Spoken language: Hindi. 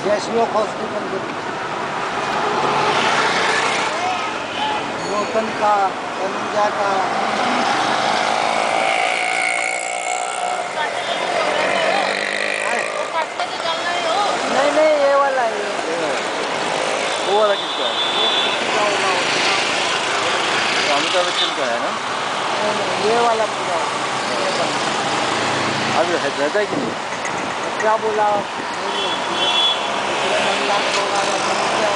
जैसलोक हॉस्पिटल के नूतन का तनुजा का नहीं नहीं ये वाला है। वो वाला किसका है? अमिताभ बच्चन का है ना? ये वाला पूरा अभी रहता है कि नहीं? क्या बोला?